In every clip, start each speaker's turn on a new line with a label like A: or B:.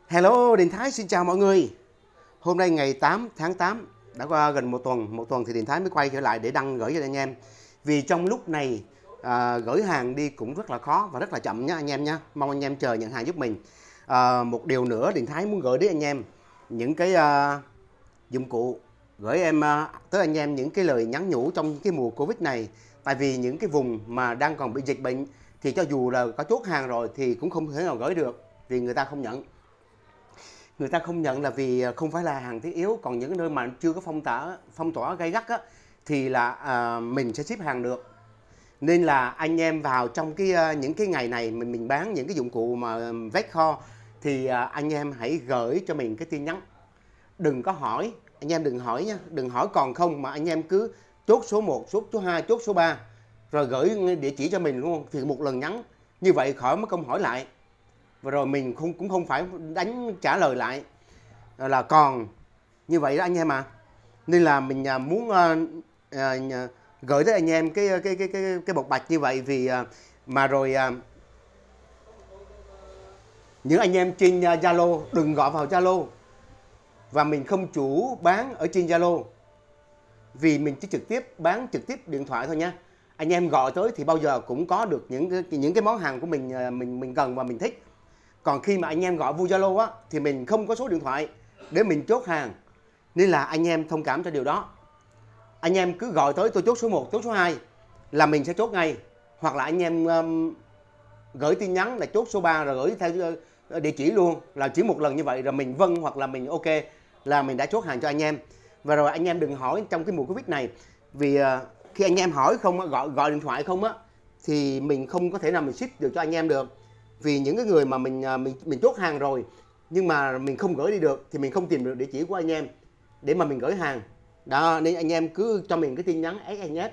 A: Hello, Đình Thái xin chào mọi người. Hôm nay ngày 8 tháng 8, đã qua gần một tuần thì Đình Thái mới quay trở lại để đăng gửi cho anh em. Vì trong lúc này gửi hàng đi cũng rất là khó và rất là chậm nha anh em nha. Mong anh em chờ nhận hàng giúp mình. Một điều nữa Đình Thái muốn gửi đến anh em những cái dụng cụ gửi tới anh em những cái lời nhắn nhủ trong cái mùa Covid này. Tại vì những cái vùng mà đang còn bị dịch bệnh thì cho dù là có chốt hàng rồi thì cũng không thể nào gửi được vì người ta không nhận. Người ta không nhận là vì không phải là hàng thiết yếu, còn những nơi mà chưa có phong tỏa gay gắt á, thì là mình sẽ ship hàng được. Nên là anh em vào trong những cái ngày này mình bán những cái dụng cụ mà vét kho thì anh em hãy gửi cho mình cái tin nhắn. Đừng có hỏi, anh em đừng hỏi nha, đừng hỏi còn không mà anh em cứ chốt số 1, chốt số 2, chốt số 3 rồi gửi địa chỉ cho mình luôn, thì một lần nhắn như vậy khỏi mất công hỏi lại. Và rồi mình cũng không phải đánh trả lời lại là còn như vậy đó anh em à. Nên là mình muốn gửi tới anh em cái bộc bạch như vậy vì mà rồi những anh em trên Zalo đừng gọi vào Zalo và mình không chủ bán ở trên Zalo, vì mình chỉ bán trực tiếp điện thoại thôi nha. Anh em gọi tới thì bao giờ cũng có được những cái món hàng của mình cần và mình thích. Còn khi mà anh em gọi vô Zalo á thì mình không có số điện thoại để mình chốt hàng. Nên là anh em thông cảm cho điều đó. Anh em cứ gọi tới tôi chốt số 1, chốt số 2 là mình sẽ chốt ngay. Hoặc là anh em gửi tin nhắn là chốt số 3 rồi gửi theo địa chỉ luôn, là chỉ một lần như vậy rồi mình vâng hoặc là mình ok là mình đã chốt hàng cho anh em. Và rồi anh em đừng hỏi trong cái mùa Covid này, vì khi anh em hỏi không, gọi điện thoại không á thì mình không có thể nào mình ship được cho anh em được. Vì những cái người mà mình chốt hàng rồi nhưng mà mình không gửi đi được thì mình không tìm được địa chỉ của anh em để mà mình gửi hàng đó. Nên anh em cứ cho mình cái tin nhắn SMS.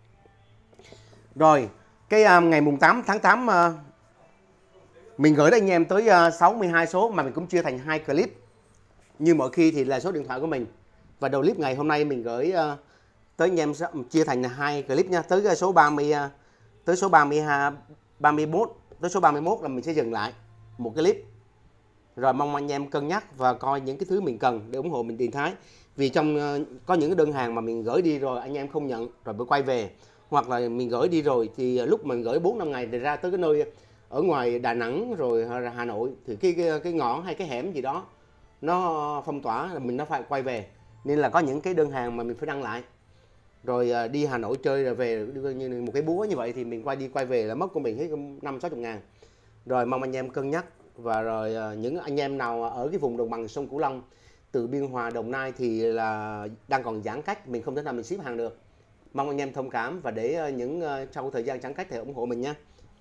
A: Rồi cái ngày mùng 8 tháng 8 mình gửi đến anh em tới 62 số mà mình cũng chia thành 2 clip. Như mọi khi thì là số điện thoại của mình. Và đầu clip ngày hôm nay mình gửi tới anh em chia thành 2 clip nha. Tới số 30, tới số 32, 31, tới số 31 là mình sẽ dừng lại một cái clip. Rồi mong anh em cân nhắc và coi những cái thứ mình cần để ủng hộ mình Đình Thái. Vì trong có những cái đơn hàng mà mình gửi đi rồi anh em không nhận rồi mới quay về, hoặc là mình gửi đi rồi thì lúc mình gửi 4-5 ngày thì ra tới cái nơi ở ngoài Đà Nẵng rồi Hà Nội thì cái ngõ hay cái hẻm gì đó nó phong tỏa là mình nó phải quay về. Nên là có những cái đơn hàng mà mình phải đăng lại. Rồi đi Hà Nội chơi rồi về như một cái búa như vậy thì mình quay về là mất của mình hết 50-60 ngàn. Rồi mong anh em cân nhắc. Và rồi những anh em nào ở cái vùng đồng bằng sông Cửu Long từ Biên Hòa, Đồng Nai thì là đang còn giãn cách, mình không thể nào mình ship hàng được. Mong anh em thông cảm và để sau thời gian giãn cách thì ủng hộ mình nha.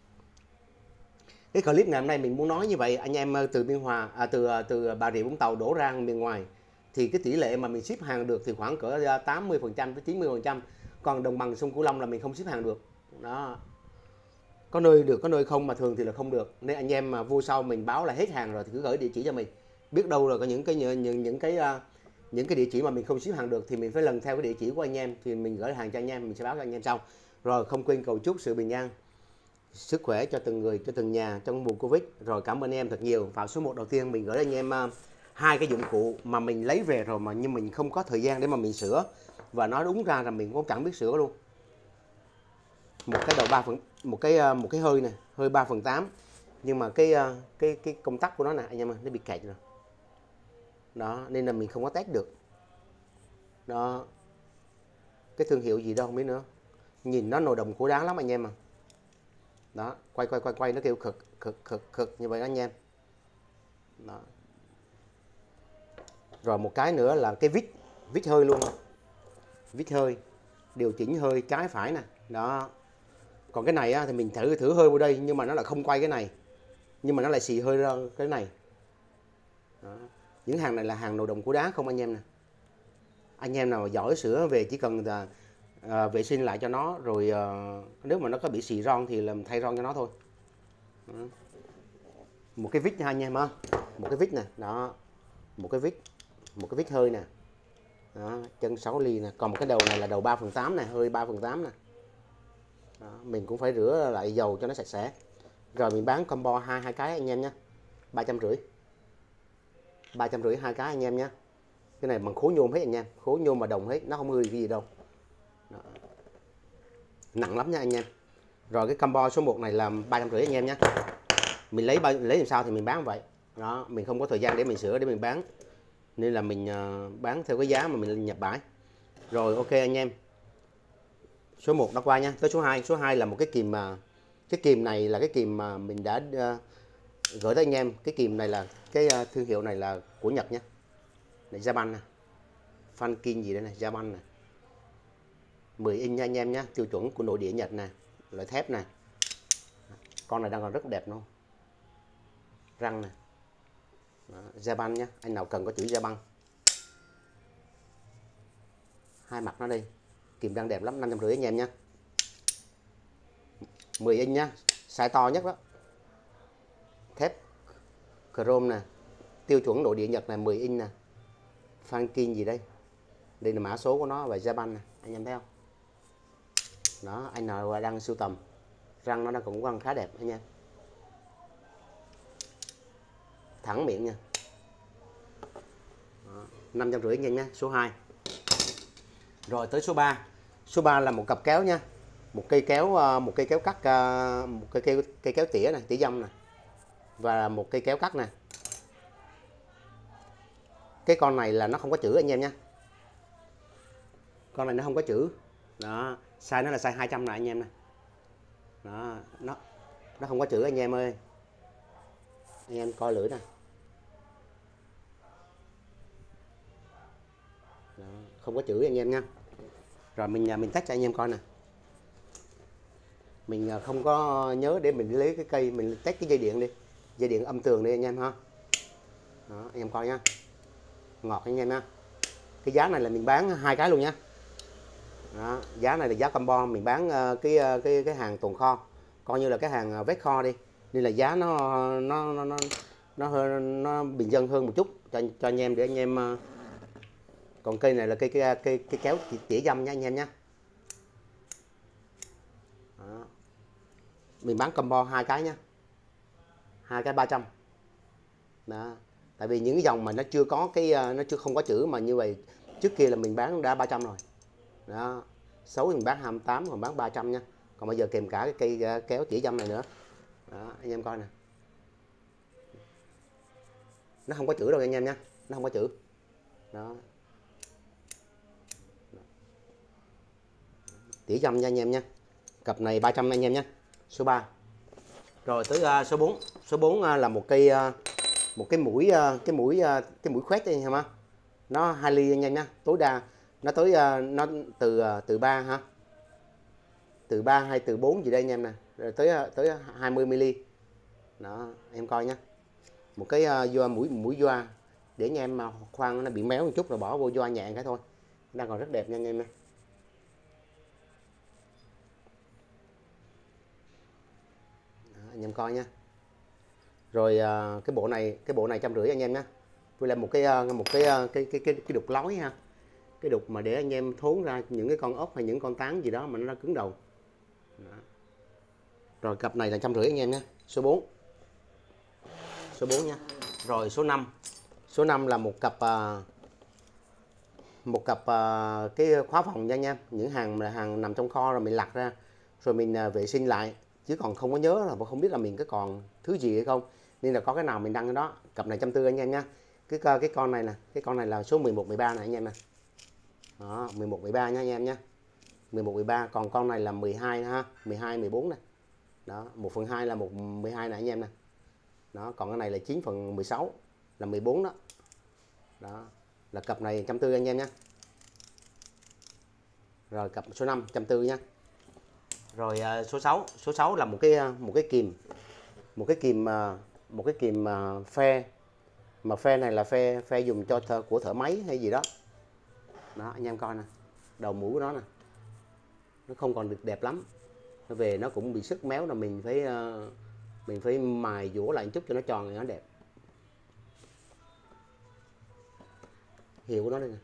A: Cái clip ngày hôm nay mình muốn nói như vậy, anh em từ Biên Hòa từ Bà Rịa Vũng Tàu đổ ra miền ngoài thì cái tỷ lệ mà mình ship hàng được thì khoảng cỡ 80% tới 90%. Còn đồng bằng sông Cửu Long là mình không ship hàng được. Đó. Có nơi được, có nơi không, mà thường thì là không được. Nên anh em mà vô sau mình báo là hết hàng rồi thì cứ gửi địa chỉ cho mình. Biết đâu là có những cái địa chỉ mà mình không ship hàng được thì mình phải lần theo cái địa chỉ của anh em thì mình gửi hàng cho anh em, mình sẽ báo cho anh em sau. Rồi không quên cầu chúc sự bình an, sức khỏe cho từng người, cho từng nhà trong mùa Covid. Rồi cảm ơn anh em thật nhiều. Vào số 1 đầu tiên mình gửi anh em 2 cái dụng cụ mà mình lấy về rồi mà nhưng mình không có thời gian để mà mình sửa, và nói đúng ra là mình cũng chẳng biết sửa luôn. Một cái đầu 3 phần, một cái hơi này, hơi 3/8, nhưng mà cái công tắc của nó nè anh em ơi, nó bị kẹt rồi đó, nên là mình không có test được đó. Cái thương hiệu gì đâu không biết nữa, nhìn nó nồi đồng cổ đá lắm anh em à. Đó, quay nó kêu khực như vậy đó anh em đó. Rồi một cái nữa là cái vít hơi luôn, vít hơi điều chỉnh hơi trái phải nè đó. Còn cái này á, thì mình thử hơi vào đây nhưng mà nó là không quay cái này, nhưng mà nó lại xì hơi ra cái này đó. Những hàng này là hàng nồi đồng của đá không anh em nè. Anh em nào giỏi sửa về chỉ cần vệ sinh lại cho nó rồi nếu mà nó có bị xì ron thì làm thay ron cho nó thôi đó. Một cái vít nha anh em ha, một cái vít nè đó, một cái vít hơi nè đó, chân 6 ly nè. Còn một cái đầu này là đầu 3/8 này, hơi 3/8 nè đó. Mình cũng phải rửa lại dầu cho nó sạch sẽ. Rồi mình bán combo hai cái anh em nha, 350. 350 hai cái anh em nhé. Cái này bằng khối nhôm hết anh em, khối nhôm mà đồng hết, nó không hư cái gì đâu. Đó. Nặng lắm nha anh em. Rồi cái combo số 1 này là 350 anh em nhé. Mình lấy làm sao thì mình bán vậy. Đó, mình không có thời gian để mình sửa để mình bán. Nên là mình bán theo cái giá mà mình nhập bãi. Rồi ok anh em. Số 1 đã qua nha, tới số 2. Số 2 là một cái kìm mà cái kìm này là cái kìm mà mình đã gửi tới anh em. Cái kìm này là cái thương hiệu này là của Nhật nhé. Này Japan nè. Funkin gì đây này, Japan nè. 10 inch nha anh em nhé, tiêu chuẩn của nội địa Nhật nè, loại thép nè. Con này đang còn rất đẹp luôn. Răng nè. Đó, Japan nhé, anh nào cần có chữ Japan. Hai mặt nó đi. Kìm đang đẹp lắm, 550 anh em nhé. 10 inch nhá, size to nhất đó. Thép chrome nè, tiêu chuẩn nội địa Nhật này, 10 inch nè. Funkin gì đây? Đây là mã số của nó và Japan nè, anh em thấy không? Đó, anh nào đang sưu tầm. Răng nó cũng răng khá đẹp anh em. Thẳng miệng nha. Đó, 550 anh em nhé, số 2. Rồi tới số 3. Số 3 là một cặp kéo nha. Một cây kéo cắt, một cây kéo tỉa này, tỉa dăm này. Và một cây kéo cắt nè. Cái con này là nó không có chữ anh em nha. Con này nó không có chữ. Đó, size nó là size 200 này anh em nè. Đó, nó không có chữ anh em ơi. Anh em coi lưỡi nè. Đó, không có chữ anh em nha. Rồi mình test cho anh em coi nè. Mình không có nhớ để mình lấy cái cây, mình test cái dây điện đi. Dây điện âm tường đi anh em ha. Đó, anh em coi nha. Ngọt anh em nha. Cái giá này là mình bán hai cái luôn nha. Đó, giá này là giá combo, mình bán cái hàng tồn kho, coi như là cái hàng vét kho đi, nên là giá nó bình dân hơn một chút cho anh em, để anh em. Còn cây này là cây kéo tỉa dăm nha anh em nhé. Mình bán combo hai cái nhá, hai cái 300. Đó, tại vì những cái dòng mà nó chưa có nó chưa không có chữ mà như vậy, trước kia là mình bán đã 300 rồi. Đó, xấu mình bán 28, còn bán 300 nha. Còn bây giờ kèm cả cái cây kéo tỉa dăm này nữa. Đó, anh em coi nè. Nó không có chữ đâu anh em nha, nó không có chữ. Đó. Tỉa dăm nha anh em nha. Cặp này 300 anh em nha. Số 3. Rồi tới số 4. Số 4 là một cái mũi khoét đây em ha. Nó 2 ly anh em nha, tối đa nó tới nó từ 3 ha. Từ 3 hay từ 4 gì đây anh em nè. Rồi tới 20 ml. Đó, em coi nha. Một cái mũi doa để anh em mà khoan nó bị méo một chút rồi bỏ vô doa nhẹ cái thôi. Đang còn rất đẹp nha anh em nha. Đó, anh em coi nha. Rồi cái bộ này 150 anh em nhé. Với lại một cái đục lói ha. Cái đục mà để anh em thốn ra những cái con ốc hay những con tán gì đó mà nó cứng đầu. Đó. Rồi cặp này là 150 anh em nhé. Số 4. Số 4 nha. Rồi số 5. Số 5 là một cặp cái khóa phòng nha anh em. Những hàng nằm trong kho rồi mình lặt ra, rồi mình vệ sinh lại, chứ còn không có nhớ là không biết là mình có còn thứ gì hay không, nên là có cái nào mình đăng cái đó. Cặp này 140 anh em nha. Cái con này nè, cái con này là số 11 13 này anh em nè. Đó, 11 13 nha anh em nha. 11 13, còn con này là 12 ha, 12 14 này. Đó, 1/2 là 12 này anh em nè. Đó, còn cái này là 9/16 là 14 đó. Đó, là cặp này 140 anh em nha. Rồi cặp số 5 140 nha. Rồi số 6, số 6 là một cái kìm phe, mà phe này là phe dùng cho của thợ máy hay gì đó. Đó, anh em coi nè, đầu mũi của nó nè, nó không còn được đẹp lắm, nó về nó cũng bị sức méo, là mình phải mài dũa lại một chút cho nó tròn nó đẹp. Hiệu của nó đây nè.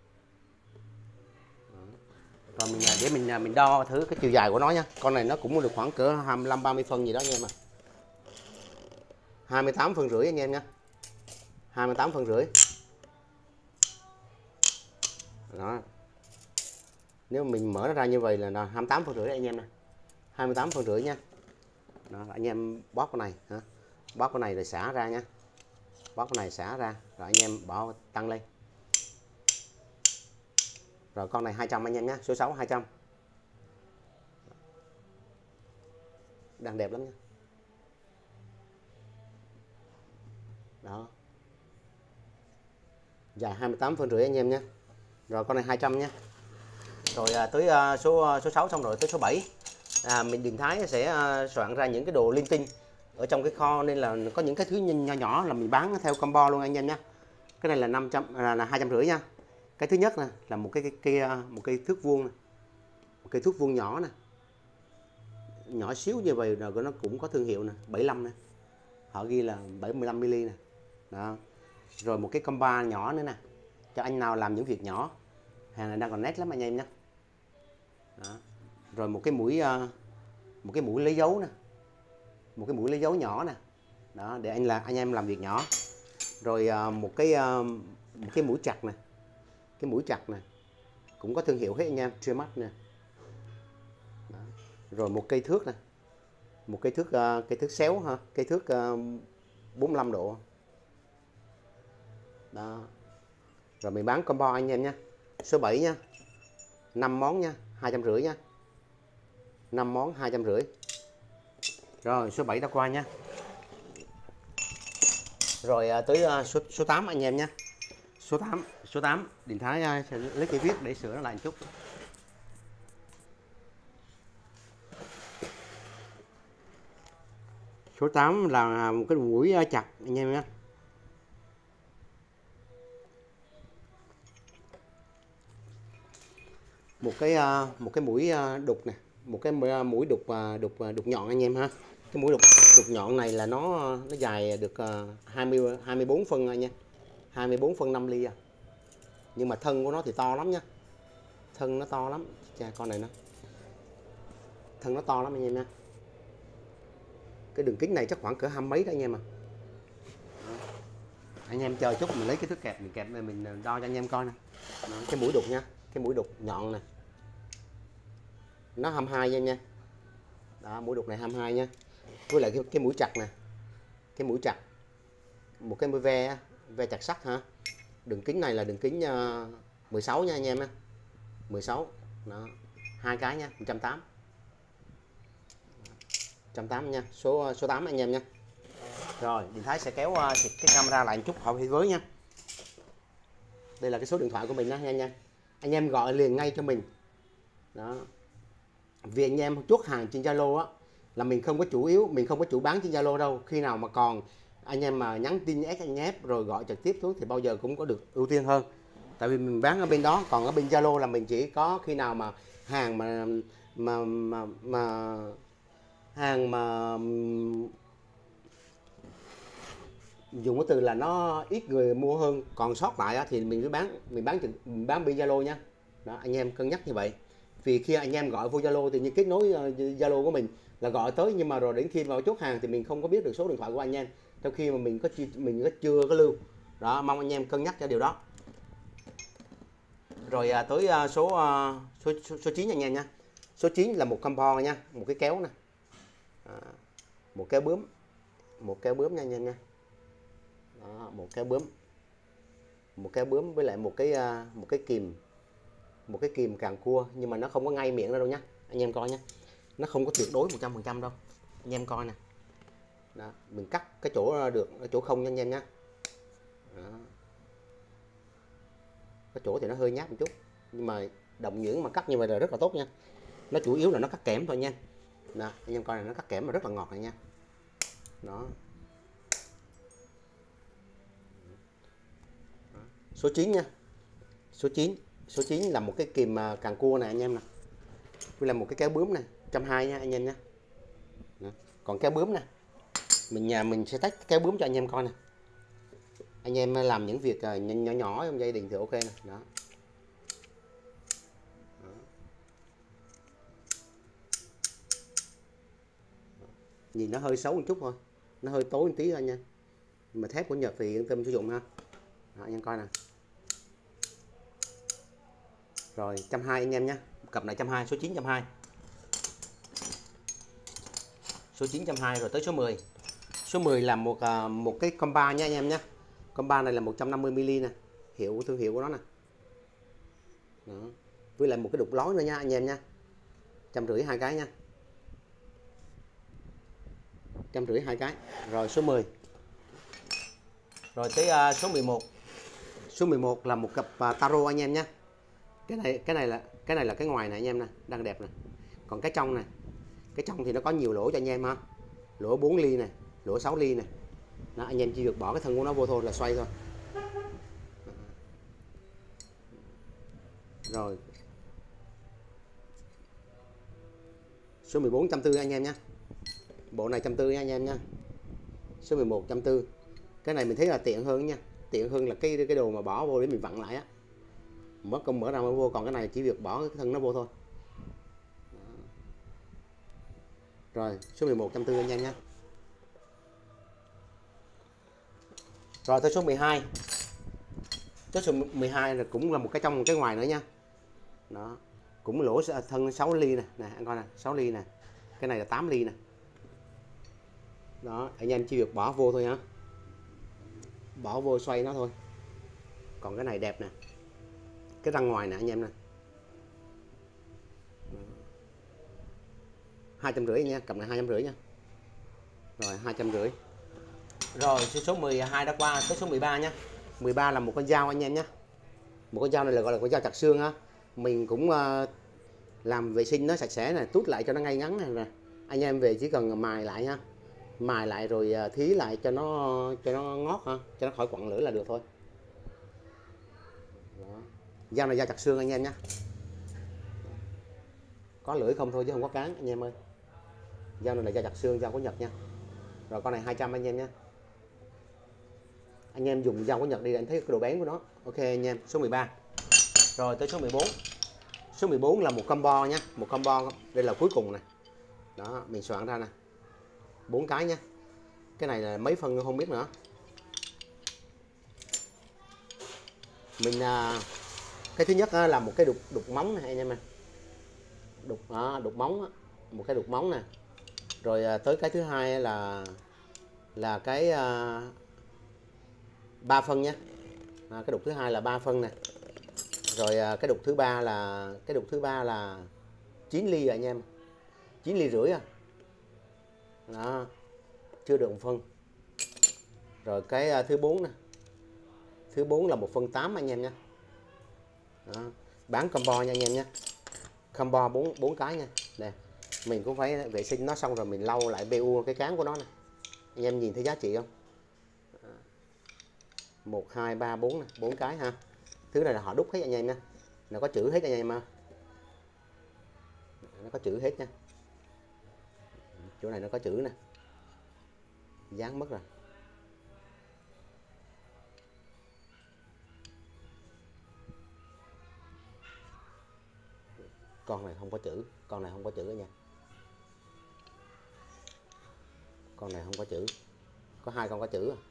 A: Rồi mình đo thử cái chiều dài của nó nha. Con này nó cũng được khoảng cỡ 25 30 phân gì đó anh em à. 28,5 phân anh em nha. 28 phân rưỡi. Đó. Nếu mình mở nó ra như vậy là 28 phân rưỡi anh em nè. 28 phân rưỡi nha. Đó, anh em bóp cái này hả? Bóp cái này rồi xả ra nha. Bóp cái này xả ra rồi anh em bỏ tăng lên. Rồi con này 200 anh em nhé, số 6 200. Đang đẹp lắm nha. Đó. Dài 28 phân rưỡi anh em nhé. Rồi con này 200 nhé. Rồi tới số 6 xong rồi tới số 7. Mình Điền Thái sẽ soạn ra những cái đồ linh tinh ở trong cái kho, nên là có những cái thứ nhỏ nhỏ là mình bán theo combo luôn anh em nhé. Cái này là 500 là 250 nha. Cái thứ nhất nè là một cây thước vuông này. Một cây thước vuông nhỏ nè. Nhỏ xíu như vậy rồi nó cũng có thương hiệu nè, 75 nè. Họ ghi là 75 mm nè. Đó. Rồi một cái compa nhỏ nữa nè. Cho anh nào làm những việc nhỏ. Hàng này đang còn nét lắm anh em nhé. Đó. Rồi một cái mũi lấy dấu nè. Một cái mũi lấy dấu nhỏ nè. Đó, để anh em làm việc nhỏ. Rồi một cái mũi chặt nè. Cái mũi chặt nè. Cũng có thương hiệu hết anh em, Trimax nè. Đó. Rồi một cây thước nè. Một cây thước xéo ha, cây thước 45 độ. Đó. Rồi mình bán combo anh em nha. Số 7 nha. 5 món nha, 250 nha. 5 món 250. Rồi số 7 đã qua nha. Rồi tới số 8 anh em nha. Số 8 Điền Thái sẽ lấy cây viết để sửa nó lại một chút. Số 8 là một cái mũi chặt anh em nhé. Một cái mũi đục nè, một cái mũi đục nhọn anh em ha. Cái mũi đục nhọn này là nó dài được 24 phân anh nha. 24 phân 5 ly à. Nhưng mà thân của nó thì to lắm nha. Thân nó to lắm. Chà, con này nó thân nó to lắm anh em nha. Cái đường kính này chắc khoảng cỡ 20 mấy đó anh em à. Anh em chờ chút mình lấy cái thước kẹp này mình đo cho anh em coi nè. Đó, cái mũi đục nha, cái mũi đục nhọn nè. Nó 22 nha anh nha. Đó, mũi đục này 22 nha. Với lại cái mũi chặt nè. Cái mũi chặt. Một cái ve chặt sắt ha. Đường kính này là đường kính 16 nha anh em á. 16. Đó. Hai cái nha, 180. 180 nha. Số 8 anh em nha. Rồi, Điền Thái sẽ kéo cái camera lại một chút hậu với nha. Đây là cái số điện thoại của mình đó nha. Anh em gọi liền ngay cho mình. Đó. Vì anh em chốt hàng trên Zalo á là mình không có chủ bán trên Zalo đâu. Khi nào mà còn anh em mà nhắn tin SMS rồi gọi trực tiếp xuống thì bao giờ cũng có được ưu tiên hơn. Tại vì mình bán ở bên đó, còn ở bên Zalo là mình chỉ có khi nào mà hàng hàng mà dùng cái từ là nó ít người mua hơn còn sót lại á, thì mình bán bên Zalo nha. Đó, anh em cân nhắc như vậy. Vì khi anh em gọi vô Zalo thì như kết nối Zalo của mình là gọi tới, nhưng mà rồi đến khi vào chốt hàng thì mình không có biết được số điện thoại của anh em, trong khi mà mình chưa có lưu. Đó, mong anh em cân nhắc cho điều đó. Rồi tới số 9 anh em nha. Số 9 là một combo nha, một cái kéo nè. Một kéo bướm nha anh em nha. Đó, một kéo bướm với lại một cái kìm càng cua, nhưng mà nó không có ngay miệng đâu nhá. Anh em coi nhé. Nó không có tuyệt đối 100% đâu. Anh em coi nè. Đó, mình cắt cái chỗ được, cái chỗ không nha anh em nhé. Cái chỗ thì nó hơi nhát một chút, nhưng mà đồng nhưỡng mà cắt như vậy là rất là tốt nha. Nó chủ yếu là nó cắt kẽm thôi nha. Đó, anh em coi này, nó cắt kẽm mà rất là ngọt này nha. Đó. Số 9 nha. Số 9 là một cái kìm càng cua này anh em nè. Với là một cái kéo bướm này, 120 nha anh em nha. Đó. Còn kéo bướm nè. Mình sẽ tách kéo bướm cho anh em coi nè. Anh em làm những việc nhỏ nhỏ trong gia đình thì ok nè. Đó. Đó. Nhìn nó hơi xấu một chút thôi. Nó hơi tối một tí thôi nha. Nhưng mà thép của Nhật thì yên tâm sử dụng ha. Đó, anh em coi nè. Rồi 120 anh em nhé. Cặp này 120, số 9 120. Số 9 120 rồi tới số 10. Số 10 là một cái comba nha anh em nhé. Comba này là 150 ml nè, thương hiệu của nó nè. Đó. Với lại một cái đục lói nữa nha anh em nha. 150 hai cái nha. 150 hai cái. Rồi số 10. Rồi tới số 11. Số 11 là một cặp taro anh em nhé. Cái này là cái ngoài này anh em nè, đang đẹp nè. Còn cái trong này, cái trong thì nó có nhiều lỗ cho anh em ha. Lỗ 4 ly nè, lỗ 6 ly nè. Đó, anh em chỉ việc bỏ cái thân của nó vô thôi là xoay thôi. Rồi. Số 14 140 anh em nhé. Bộ này 140 anh em nha. Số 11 140. Cái này mình thấy là tiện hơn nha. Tiện hơn là cái đồ mà bỏ vô để mình vặn lại á. Mất công mở ra mới vô, còn cái này chỉ việc bỏ cái thân nó vô thôi. Đó. Rồi số 11 140 anh em nhé. Rồi tới số 12. Tới số 12 là cũng là một cái trong một cái ngoài nữa nha. Đó. Cũng lỗ thân 6 ly nè, nè anh coi nè, 6 ly nè. Cái này là 8 ly nè. Đó, anh em chỉ việc bỏ vô thôi hả? Bỏ vô xoay nó thôi. Còn cái này đẹp nè. Cái răng ngoài nè anh em nè. 250 nha, cặp này 250 nha. Rồi 250. Rồi số 12 đã qua, tới số 13 nhé. 13 là một con dao anh em nhé. Một con dao này là gọi là con dao chặt xương ha. Mình cũng làm vệ sinh nó sạch sẽ này, tút lại cho nó ngay ngắn này nè. Anh em về chỉ cần mài lại ha. Mài lại rồi thí lại cho nó ngót ha, cho nó khỏi quặn lưỡi là được thôi. Đó. Dao này dao chặt xương anh em nhé. Có lưỡi không thôi chứ không có cán anh em ơi. Dao này là dao chặt xương, dao của Nhật nha. Rồi con này 200 anh em nhé. Anh em dùng dao của Nhật đi anh thấy cái độ bén của nó. Ok anh em, số 13. Rồi tới số 14. Số 14 là một combo nhé, một combo, đây là cuối cùng này. Đó, mình soạn ra nè. 4 cái nhé. Cái này là mấy phân không biết nữa. Mình cái thứ nhất là một cái đục móng này anh em ơi. Đục móng, một cái đục móng nè. Rồi tới cái thứ hai là cái 3 phân nhé. Cái đục thứ hai là 3 phân nè. Rồi cái đục thứ ba là 9 ly anh em. 9 ly rưỡi à. Đó. Chưa được 1 phân. Rồi cái thứ 4 nè. Thứ 4 là 1/8 anh em nha. Đó. Bán combo nha anh em nha. Combo 4 cái nha. Nè. Mình cũng phải vệ sinh nó xong rồi mình lau lại BU cái cán của nó nè. Anh em nhìn thấy giá trị không? 1 2 3 4 nè, 4 cái ha. Thứ này là họ đúc hết anh em nha. Nó có chữ hết anh em ha. Nó có chữ hết nha. Chỗ này nó có chữ nè. Dán mất rồi. Con này không có chữ, con này không có chữ nha. Con này không có chữ. Có 2 con có chữ à.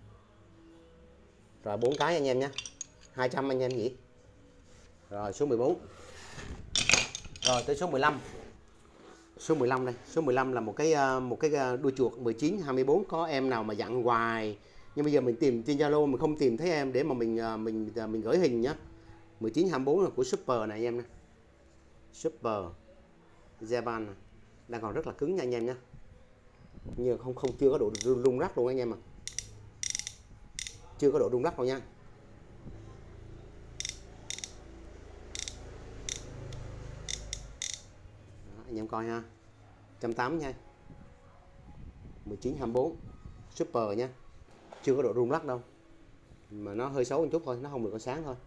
A: Rồi 4 cái anh em nhé. 200 anh em nhỉ. Rồi số 14. Rồi tới số 15. Số 15 đây, số 15 là một cái đuôi chuột 19 24, có em nào mà dặn hoài nhưng bây giờ mình tìm trên Zalo mình không tìm thấy em để mà mình gửi hình nhá. 19 24 là của Super này anh em nè. Super Japan này. Đang còn rất là cứng nha anh em nhé. Nhưng không chưa có độ rung rắc luôn anh em à. Chưa có độ rung rắc đâu nha. Đó, anh em coi ha. 180 nha. 19 24 Super nha. Chưa có độ rung lắc đâu. Mà nó hơi xấu một chút thôi, nó không được có sáng thôi.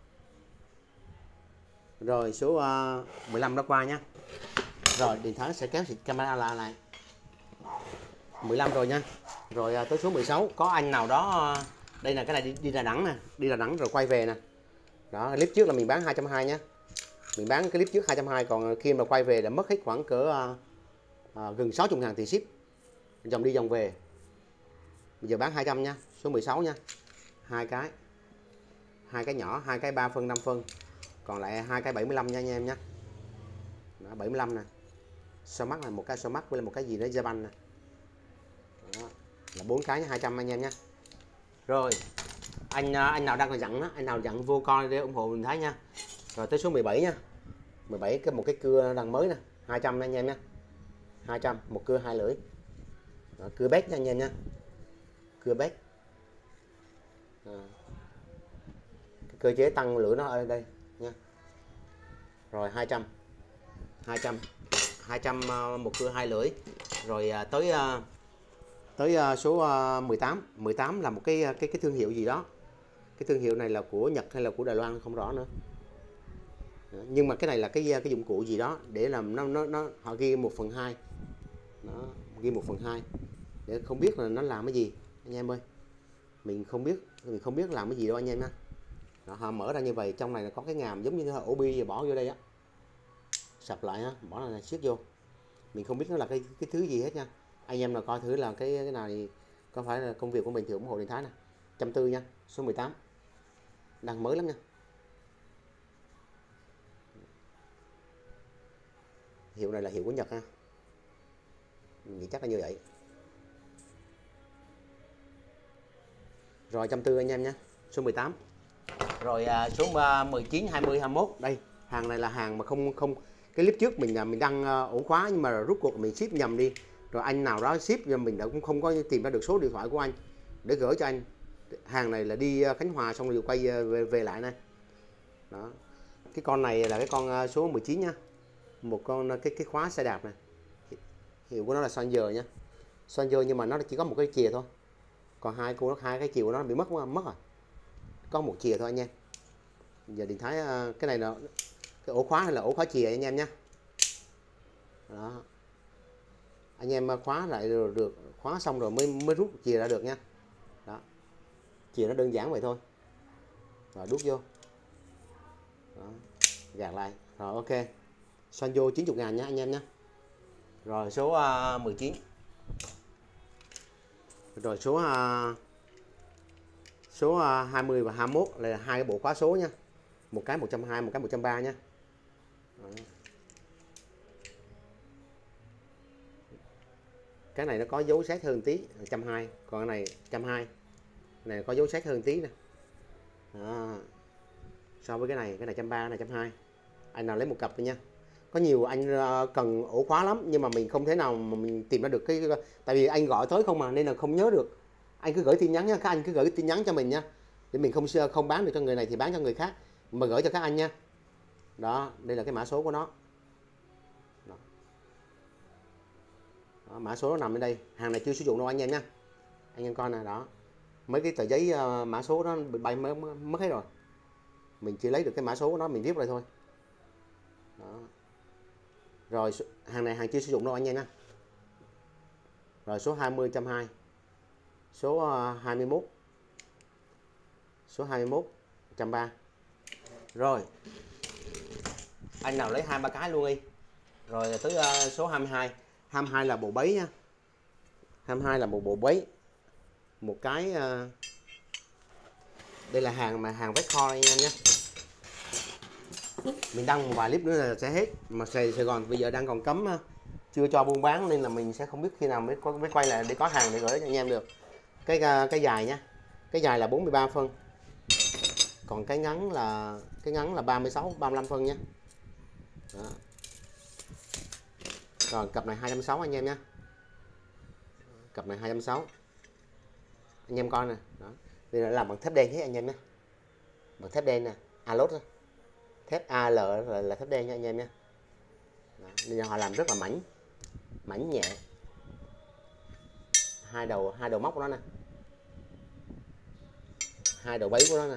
A: Rồi số 15 đã qua nha. Rồi điện thoại sẽ kéo camera lại. 15 rồi nha. Rồi tới số 16, có anh nào đó đây là cái này đi Đà Nẵng nè, đi Đà Nẵng rồi quay về nè. Đó, clip trước là mình bán 220 nhá. Mình bán cái clip trước 220, còn khi mà quay về đã mất hết khoảng cỡ gần 60.000 tiền ship. Dòng đi dòng về. Bây giờ bán 200 nha, số 16 nha. Hai cái nhỏ, hai cái 3 phân 5 phân. Còn lại hai cái 75 nha anh em nhé. Đó, 75 nè. Số mắt là một cái số mắt với là một cái gì đó Japan nè. Đó, là 4 cái 200 anh em nhé. Rồi, anh nào đang còn dặn đó, anh nào dặn vô coi để ủng hộ mình thấy nha. Rồi tới số 17 nha. 17 cái một cái cưa đằng mới nè, 200 anh em nhé. 200, một cưa 2 lưỡi. Đó, cưa bét nha anh em nha. Cưa bét. Cơ chế tăng lửa nó ở đây nha. Rồi 200 một cưa 2 lưỡi. Rồi tới số 18 là một cái thương hiệu gì đó. Cái thương hiệu này là của Nhật hay là của Đài Loan không rõ nữa. Nhưng mà cái này là cái dụng cụ gì đó để làm nó họ ghi 1/2. Nó ghi 1/2 để không biết là nó làm cái gì anh em ơi. Mình không biết làm cái gì đâu anh em nha. Đó, họ mở ra như vậy, trong này là có cái ngàm giống như cái ổ bi bỏ vô đây á, sập lại á, bỏ này siết vô. Mình không biết nó là cái thứ gì hết nha. Anh em nào coi thử là cái này có phải là công việc của mình thì ủng hộ điện Thái nè. 140 nha, số 18 đang mới lắm nha. Hiệu này là hiệu của Nhật ha, mình nghĩ chắc là như vậy. Rồi 140 anh em nhé, số 18. Rồi số 19, 20, 21 đây. Hàng này là hàng mà không cái clip trước mình đăng ổ khóa nhưng mà rút cuộc mình ship nhầm đi. Rồi anh nào đó ship nhưng mình đã cũng không có tìm ra được số điện thoại của anh để gửi cho anh. Hàng này là đi Khánh Hòa xong rồi quay về lại này. Đó. Cái con này là cái con số 19 nha. Một con cái khóa xe đạp này. Hiệu của nó là Sanger nha. Sanger nhưng mà nó chỉ có một cái chìa thôi. Còn hai cái chìa của nó bị mất rồi. Có một chìa thôi anh em. Giờ điện Thái cái này là cái ổ khóa hay là ổ khóa chìa anh em nhé. Đó. Anh em khóa lại được khóa xong rồi mới rút chìa ra được nha. Đó. Chìa nó đơn giản vậy thôi. Rồi đút vô. Đó. Gạt lại. Rồi ok. Xoan vô 90.000 nhé anh em nhé. Rồi số 19. Rồi số 20 và 21 là hai cái bộ khóa số nha. Một cái 120, một cái 130 nha. Đó. Cái này nó có dấu sát hơn tí, 120, còn cái này 120. Cái này có dấu sát hơn tí nè. Đó. So với cái này 130, cái này 120. Anh nào lấy một cặp đi nha. Có nhiều anh cần ổ khóa lắm nhưng mà mình không thể nào mà mình tìm ra được cái tại vì anh gọi tới không mà nên là không nhớ được. Anh cứ gửi tin nhắn nha, các anh cứ gửi tin nhắn cho mình nha. Để mình không bán được cho người này thì bán cho người khác mà gửi cho các anh nha. Đó, đây là cái mã số của nó. Đó. Đó, mã số nó nằm ở đây. Hàng này chưa sử dụng đâu anh em nha. Anh em coi nè, đó. Mấy cái tờ giấy mã số đó bị bay mất hết rồi. Mình chỉ lấy được cái mã số của nó mình viết lại thôi. Đó. Rồi hàng này hàng chưa sử dụng đâu anh em nha. Rồi số 20, 120. Số 21. Số 21, 130. Rồi. Anh nào lấy 2-3 cái luôn đi. Rồi tới số 22. 22 là bộ bấy nha. 22 là một bộ bấy. Một cái đây là hàng vét kho anh em nhé. Mình đăng một vài clip nữa là sẽ hết. Mà Sài Gòn bây giờ đang còn cấm chưa cho buôn bán nên là mình sẽ không biết khi nào mới quay lại để có hàng để gửi cho anh em được. Cái dài nhá. Cái dài là 43 phân. Còn cái ngắn là 36 35 phân nhé. Đó. Rồi cặp này 260 anh em nhé. Cặp này 260. Anh em coi nè, đó. Đây là làm bằng thép đen hết anh em nhé. Bằng thép đen nè, Alot đó. Thép AL là thép đen nha anh em nhé. Đó. Nên họ làm rất là mảnh nhẹ. Hai đầu móc của nó nè. Hai đầu bấy của nó nè.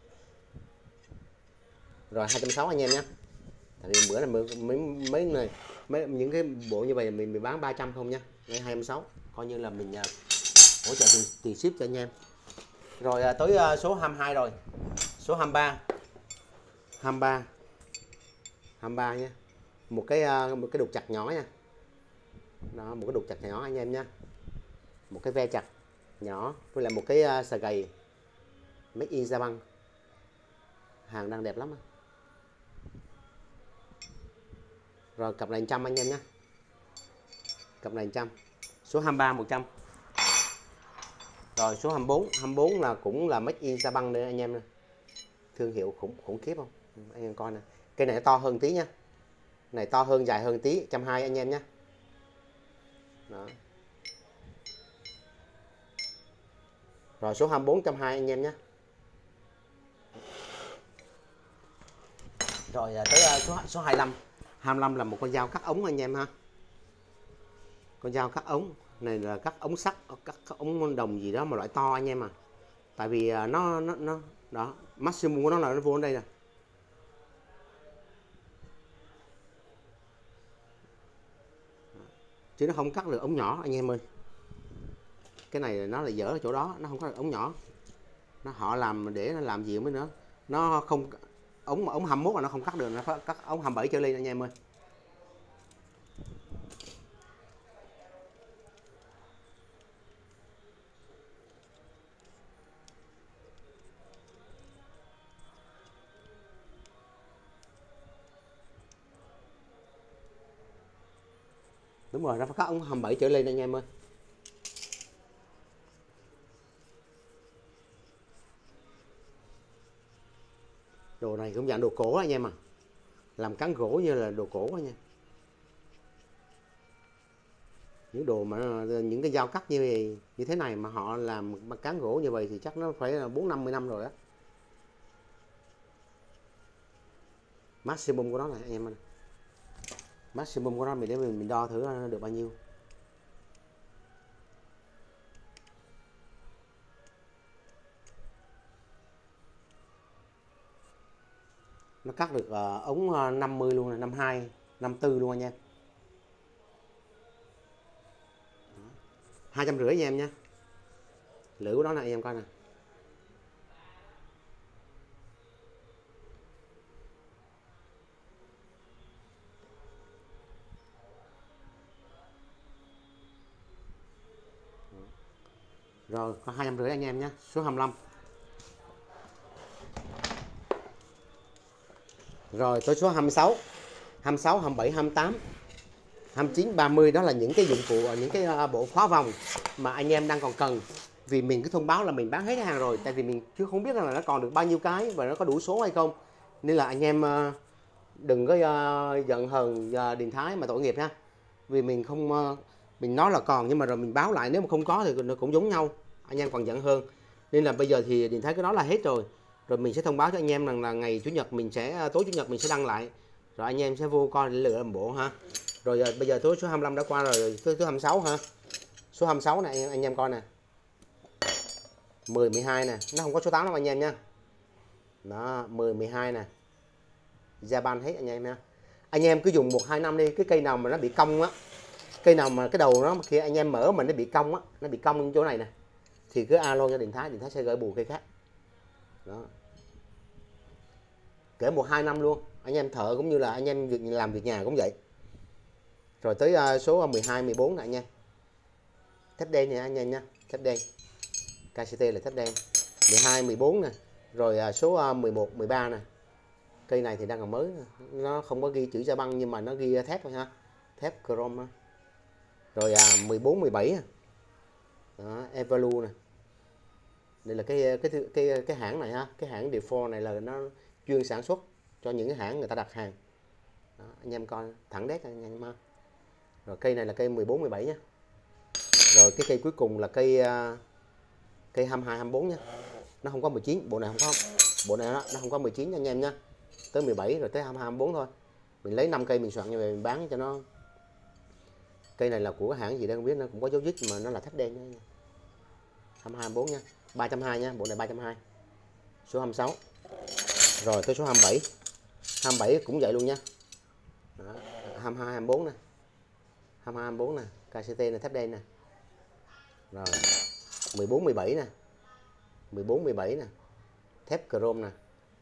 A: Rồi 260 anh em nhé. Tại vì bữa này mấy những cái bộ như vậy mình bán 300 không nha. Ngay 260 coi như là mình hỗ trợ tiền ship cho anh em. Rồi tới số 22 rồi. Số 23. 23 nha. Một cái đục chặt nhỏ nha. Đó, một cái đục chặt nhỏ anh em nha. Một cái ve chặt. nhỏ với lại một cái xà gầy Made in Japan. Hàng đang đẹp lắm. Rồi cặp này 100 anh em nhé. Cặp này 100. Số 23 100. Rồi số 24 là cũng là Made in Japan đây anh em nè. Thương hiệu khủng khiếp không? Anh em coi nè. Cây này to hơn tí nha. Này to hơn, dài hơn tí, 120 anh em nhé. Đó. Rồi số 24 120 anh em nhé. Rồi tới số 25. 25 là một con dao cắt ống anh em ha. Con dao cắt ống này là cắt ống sắt, cắt ống đồng gì đó mà loại to anh em à. Tại vì nó đó, maximum của nó là nó vô ở đây nè. Chứ nó không cắt được ống nhỏ anh em ơi. Cái này nó là dở ở chỗ đó, nó không có được ống nhỏ. Họ làm để nó làm gì mới nữa. Nó không ống 21 là nó không cắt được, nó phải cắt ống 27 trở lên anh em ơi. Đúng rồi, nó phải cắt ống 27 trở lên anh em ơi. Đồ này cũng dạng đồ cổ anh em à. Làm cán gỗ như là đồ cổ anh em. Những đồ mà những cái dao cắt như thế này mà họ làm bằng cán gỗ như vậy thì chắc nó phải là 4-50 năm rồi đó. Maximum của nó này anh em ơi. Maximum của nó để mình đo thử được bao nhiêu. Nó cắt được ống 50 luôn này, 52, 54 luôn anh em. 250 anh em nha. Lửa của nó nè anh em coi nè. Rồi có 250 anh em nhé. Số 25. Rồi tới số 26. 26, 27, 28, 29, 30 đó là những cái dụng cụ, những cái bộ khóa vòng mà anh em đang còn cần. Vì mình cứ thông báo là mình bán hết cái hàng rồi, tại vì mình chứ không biết là nó còn được bao nhiêu cái và nó có đủ số hay không. Nên là anh em đừng có giận hờn Điền Thái mà tội nghiệp ha. Vì mình không mình nói là còn nhưng mà rồi mình báo lại nếu mà không có thì nó cũng giống nhau, anh em còn giận hơn. Nên là bây giờ thì Điền Thái cái đó là hết rồi. Rồi mình sẽ thông báo cho anh em rằng là ngày chủ nhật mình sẽ tối chủ nhật mình sẽ đăng lại. Rồi anh em sẽ vô coi để lựa làm bộ ha. Rồi bây giờ số 25 đã qua rồi, số 26 ha. Số 26 này anh em coi nè. 10, 12 nè, nó không có số 8 đâu anh em nha. Đó, 10, 12 nè. Japan hết anh em nha. Anh em cứ dùng 1-2 năm đi, cái cây nào mà nó bị cong á, cây nào mà cái đầu nó khi anh em mở mình nó bị cong á, nó bị cong chỗ này nè, thì cứ alo cho Điền Thái sẽ gửi bù cây khác. Đó. Kể 1-2 năm luôn, anh em thợ cũng như là anh em làm việc nhà cũng vậy. Rồi tới số 12, 14 nè anh em. Thép đen nè anh em nha, thép đen. KCT là thép đen. 12, 14 nè. Rồi số 11, 13 nè. Cây này thì đang còn mới, nó không có ghi chữ Japan nhưng mà nó ghi thép thôi ha. Thép chrome. Rồi 14, 17 nè. Đó, Evalu nè. Đây là cái hãng này ha, cái hãng Default này là nó chuyên sản xuất cho những cái hãng người ta đặt hàng. Đó, anh em coi thẳng đét anh em ha. Rồi cây này là cây 14, 17 nhé. Rồi cái cây cuối cùng là cây 22, 24 nhé. Nó không có 19, bộ này không có, bộ này nó không có 19 anh em nha. Tới 17 rồi tới 22, 24 thôi. Mình lấy 5 cây mình soạn như vậy mình bán cho nó. Cây này là của cái hãng gì đây không biết, nó cũng có dấu dít mà nó là thép đen nha. 22, 24 nha. 320 nha, bộ này 320. Số 26. Rồi tới số 27. 27 cũng vậy luôn nha. Đó, 22, 24 nè. 22, 24 nè, KCT này thép đen nè. Rồi 14, 17 nè. 14, 17 nè. Thép chrome nè.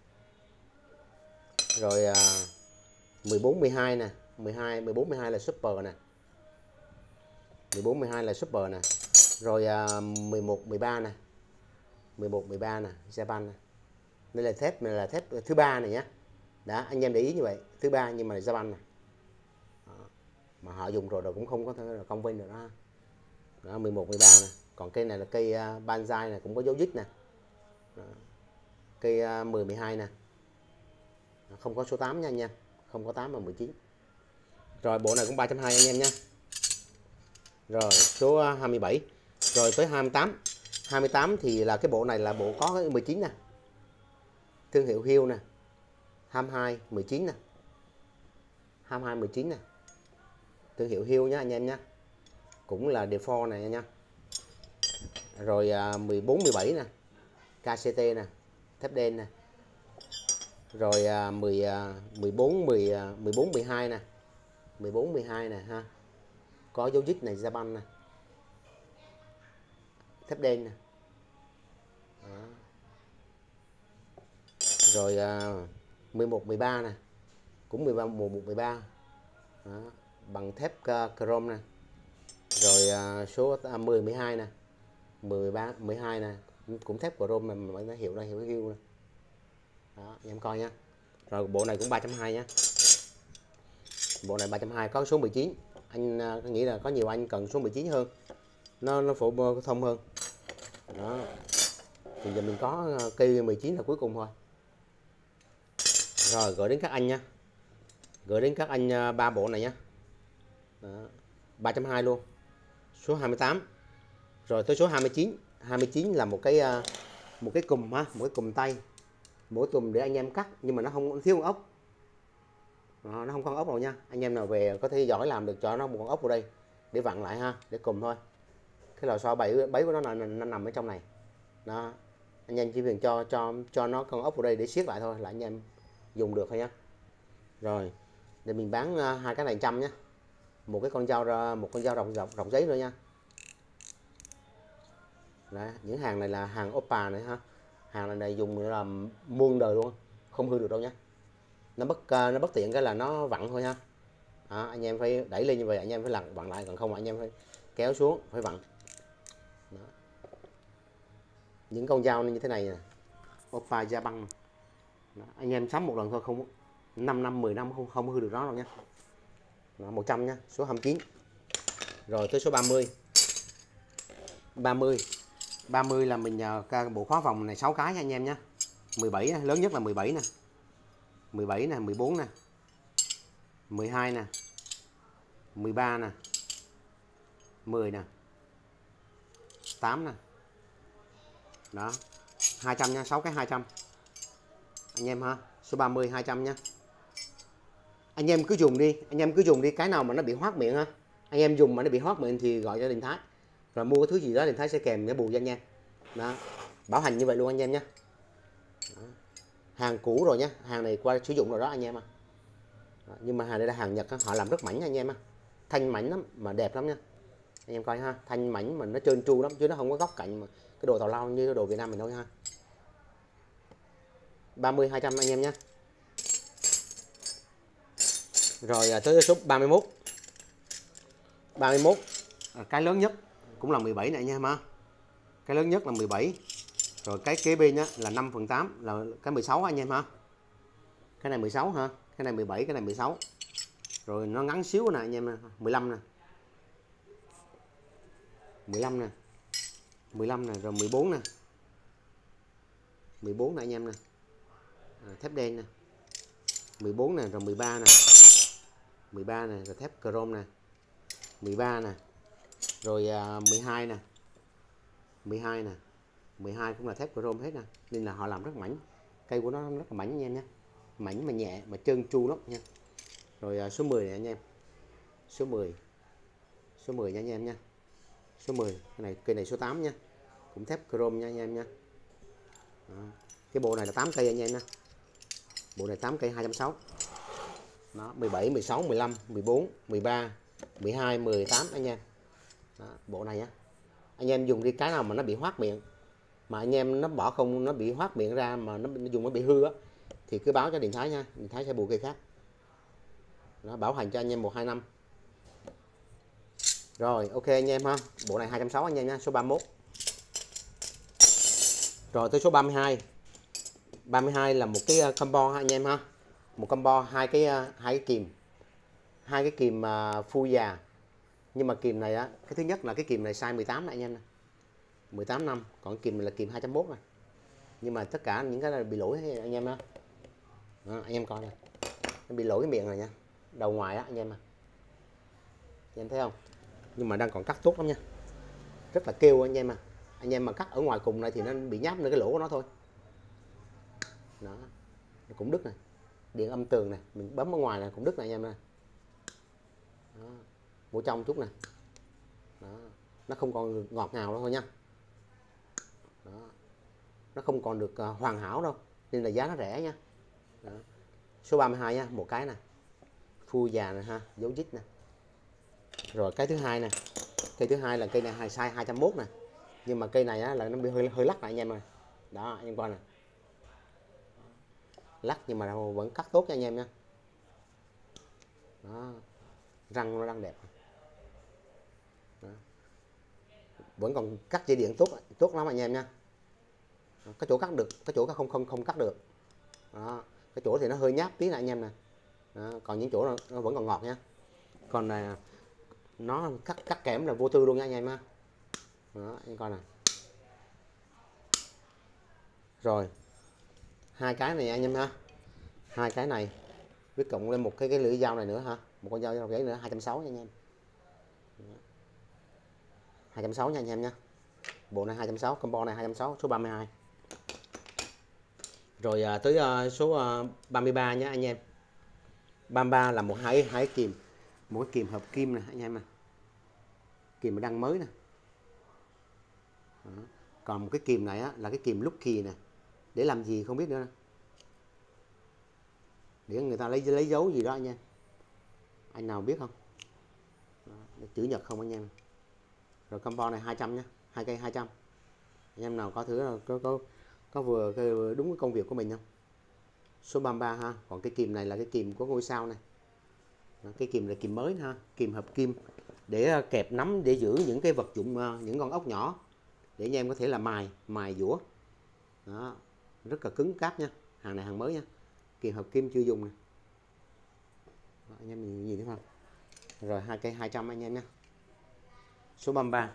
A: Rồi 14, 12 nè. 14, 12 là super nè. 14, 12 là super nè. Rồi 11 13 nè, 11 13 nè, Japan nè. Đây là thép thứ ba này nhé. Đó, anh em để ý như vậy, thứ ba nhưng mà là Japan nè. Mà họ dùng rồi cũng không có thể là công vinh được đó. Đó, 11 13 nè. Còn cây này là cây Banzai này, cũng có dấu dít nè. Đó. Cây 10 12 nè. Không có số 8 nha anh nha. Không có 8 mà 19. Rồi bộ này cũng 320 anh em nha. Rồi số 27. Rồi tới 28. 28 thì là cái bộ này là bộ có cái 19 nè. Thương hiệu Hill nè. 22 19 nè. 22 19 nè. Thương hiệu Hill nhá anh em nhá. Cũng là default này nha. Rồi 14 17 nè. KCT nè, thép đen nè. Rồi 14 12 nè. 14 12 nè ha. Có dấu dít này, Japan nè. Thép đen nè. Đó. Rồi 11 13 nè. Cũng 11 13. Đó. Bằng thép chrome nè. Rồi số 10 12 nè. 13 12 nè, cũng thép chrome mà mọi người hiểu đây, hiểu cái view nè. Đó, anh em coi nha. Rồi bộ này cũng 320 nhá. Bộ này 320 có số 19. Anh nghĩ là có nhiều anh cần số 19 hơn. Nó phổ thông hơn. Đó. Thì giờ mình có cây 19 là cuối cùng thôi. Rồi gửi đến các anh nha. Gửi đến các anh 3 bộ này nhá. Đó. 320 luôn. Số 28. Rồi tới số 29. 29 là một cái cùm ha, một cái cùm tay. Mỗi cùm để anh em cắt nhưng mà nó không thiếu con ốc. Nó không có ốc đâu nha. Anh em nào về có thể giỏi làm được cho nó một con ốc vào đây để vặn lại ha, để cùm thôi. Cái lò xo bẫy của nó nằm ở trong này. Đó. Anh em chỉ việc cho nó con ốc vào đây để siết lại thôi là anh em dùng được thôi nhá. Rồi, để mình bán hai cái này 100 nhé. Một con dao rọc giấy nữa nha. Đấy, những hàng này là hàng Oppa này ha. Hàng này dùng là muôn đời luôn, không hư được đâu nhé. Nó bất tiện cái là nó vặn thôi ha. Đó, anh em phải đẩy lên như vậy, anh em phải vặn lại, còn không anh em phải kéo xuống, phải vặn. Đó. Những con dao như thế này nè, Oppa Japan. Đó, anh em sắm một lần thôi, không 5 năm 10 năm không hư được nó đâu nhé. Đó, 100 nha, số 29. Rồi tới số 30. 30 là mình bộ khóa vòng này 6 cái nha anh em nhé. 17 lớn nhất là 17 nè. 17 nè, 14 nè. 12 nè. 13 nè. 10 nè. 8 nè. Đó. 200 nha, 6 cái 200. Anh em ha, số 30 200 nha. Anh em cứ dùng đi, cái nào mà nó bị hoắt miệng ha. Anh em dùng mà nó bị hoắt miệng thì gọi cho Đình Thái. Rồi mua cái thứ gì đó Đình Thái sẽ kèm để bù cho anh em. Đó. Bảo hành như vậy luôn anh em nhé. Hàng cũ rồi nhé, hàng này qua sử dụng rồi đó anh em. Đó. Nhưng mà hàng đây là hàng Nhật, họ làm rất mảnh nha anh em. Thanh mảnh lắm mà đẹp lắm nha. Anh em coi ha, thanh mảnh mà nó trơn tru lắm chứ nó không có góc cạnh mà cái đồ tào lao như đồ Việt Nam mình đâu ha. 30 200 anh em nhé. Rồi tới số 31. 31 cái lớn nhất cũng là 17 này anh em ha. Cái lớn nhất là 17. Rồi cái kế bên á là 5/8 là cái 16 anh em ha. Cái này 16 ha, cái này 17, cái này 16. Rồi nó ngắn xíu nè anh em nè, 15 nè. 15 nè. 15 nè, rồi 14 nè. 14 nè anh em nè. Thép đen nè. 14 nè, rồi 13 nè. 13 nè, rồi thép chrome nè. 13 nè. Rồi 12 nè. 12 nè. 12 cũng là thép chrome hết nè, nên là họ làm rất mảnh. Cây của nó rất là mảnh anh em nhé. Mảnh mà nhẹ mà trơn tru lắm nha. Rồi số 10 này anh em. Số 10. Số 10 nha anh em nha. Số 10, cây này số 8 nha. Cũng thép chrome nha anh em nha. Đó. Cái bộ này là 8 cây anh em nha. Bộ này 8 cây 260. Đó, 17, 16, 15, 14, 13, 12, 18 anh em. Đó, bộ này á. Anh em dùng đi, cái nào mà nó bị hoắt miệng mà anh em nó bỏ không, nó bị hoắt miệng ra mà nó dùng nó bị hư á thì cứ báo cho Đình Thái nha, Đình Thái sẽ bù cây khác. Nó bảo hành cho anh em 1-2 năm. Rồi ok anh em ha. Bộ này 260 anh em nha, số 31. Rồi tới số 32. 32 là một cái combo ha anh em ha. Một combo hai cái kìm. Hai cái kìm full già. Nhưng mà kìm này á, cái thứ nhất là cái kìm này size 18 này anh em nè. 18 năm, còn kìm này là kìm 201 này. Nhưng mà tất cả những cái này bị lỗi anh em ha. Đó, anh em coi nè. Nó bị lỗi cái miệng này nha. Đầu ngoài á anh em à. Anh em thấy không? Nhưng mà đang còn cắt tốt lắm nha. Rất là kêu anh em à. Anh em mà cắt ở ngoài cùng này thì nó bị nháp lên cái lỗ của nó thôi. Đó. Nó cũng đứt này. Điện âm tường này, mình bấm ở ngoài này cũng đứt này anh em nè. Đó. Mũi trong chút nè. Đó. Nó không còn ngọt ngào đâu thôi nha. Đó. Nó không còn được hoàn hảo đâu, nên là giá nó rẻ nha. Đó. Số 32 nha, một cái nè, full già nè ha, dấu dít nè. Rồi cái thứ hai nè, cây thứ hai là cây này size 201 nè, nhưng mà cây này á, là nó bị hơi lắc lại anh em ơi. Đó anh em coi nè, lắc nhưng mà vẫn cắt tốt cho anh em nha. Đó. Răng nó đang đẹp. Đó. Vẫn còn cắt dây điện tốt lắm anh em nha. Cái chỗ cắt được, cái chỗ không cắt được. Đó. Cái chỗ thì nó hơi nháp tí này anh em nè. Đó. Còn những chỗ nó vẫn còn ngọt nha. Còn này nó cắt kẽm là vô tư luôn nha anh em ha. Đó, anh coi nè. Rồi hai cái này anh em ha, hai cái này với cộng lên một cái lưỡi dao này nữa ha, một con dao giấy nữa 260 nha anh em. 260 nha anh em nha. Bộ này 260, combo này 260, số 32. Rồi tới số 33 nhé anh em. 33 là một hai kìm, một cái kìm hợp kim nè anh em nè, kìm mà đang mới nè. Đó. Còn một cái kìm này á, là cái kìm Lucky nè, để làm gì không biết nữa nè. Để người ta lấy dấu gì đó anh em, anh nào biết không? Đó. Chữ nhật không anh em. Rồi combo này 200 nhé, 2 cây 200. Anh em nào có thử có vừa đúng cái công việc của mình không? Số 33 ha. Còn cái kìm này là cái kìm của ngôi sao này. Đó, cái kìm là kìm mới ha, kìm hợp kim để kẹp nắm, để giữ những cái vật dụng, những con ốc nhỏ để anh em có thể là mài dũa. Đó, rất là cứng cáp nha. Hàng này hàng mới nha, kìm hợp kim chưa dùng nè. Đó, anh em nhìn thấy không? Rồi 2 cây 200 anh em nha. Số 33.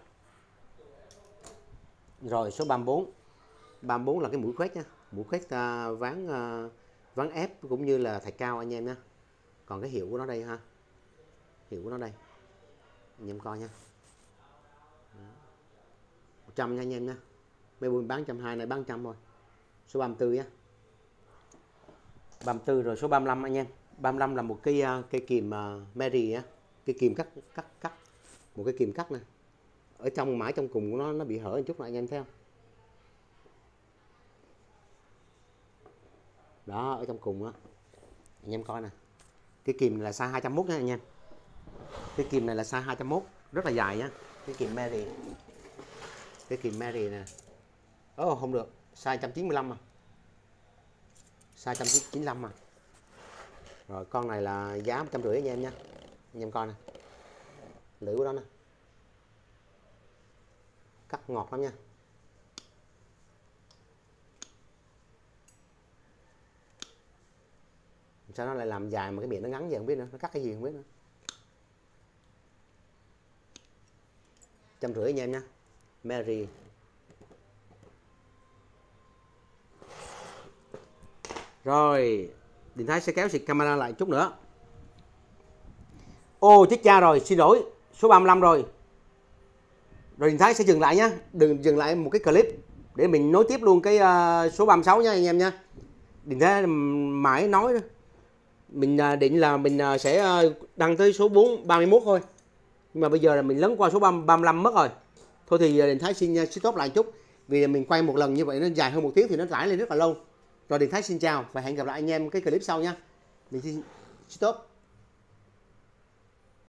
A: Rồi số 34. 34 là cái mũi khoét nha, mũi khoét ván ép cũng như là thạch cao anh em nha. Còn cái hiệu của nó đây ha, hiệu của nó đây anh em coi nha. 100 nha anh em nha. Mấy buôn bán 120 này bán 100 thôi. Số 34 nhé. 34 rồi số 35 anh em. 35 là một cây kìm Mary á, cái kìm cắt một cái kìm cắt nè. Ở trong mãi trong cùng của nó bị hở một chút này anh em thấy không? Đó, ở trong cùng á. Anh em coi nè. Cái kìm này là size 201 nha anh em. Cái kìm này là size 201, rất là dài nhá. Cái kìm Mary. Cái kìm Mary nè. Không được, size 195 mà. Size 195 mà. Rồi con này là giá 150 anh em nha. Anh em coi nè. Lưỡi của nó nè. Cắt ngọt lắm nha. Sao nó lại làm dài mà cái miệng nó ngắn vậy không biết nữa, nó cắt cái gì không biết nữa. 150 anh em nha. Mary. Rồi, Điện Thái sẽ kéo xịt camera lại chút nữa. Ô chết cha rồi, xin lỗi, số 35 rồi. Rồi Điện Thái sẽ dừng lại nhá, đừng dừng lại một cái clip để mình nối tiếp luôn cái số 36 nha anh em nha. Điện Thái mãi nói mình định là mình sẽ đăng tới số 31 thôi. Nhưng mà bây giờ là mình lấn qua số 35 mất rồi. Thôi thì Điện Thái xin stop lại một chút. Vì mình quay một lần như vậy nó dài hơn 1 tiếng thì nó tải lên rất là lâu. Rồi Điện Thái xin chào và hẹn gặp lại anh em cái clip sau nha. Mình xin stop.